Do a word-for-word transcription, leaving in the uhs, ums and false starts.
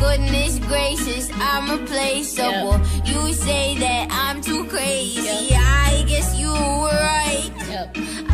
goodness gracious, I'm replaceable. Yep. You say that I'm too crazy. Yep. I guess you were right. Yep.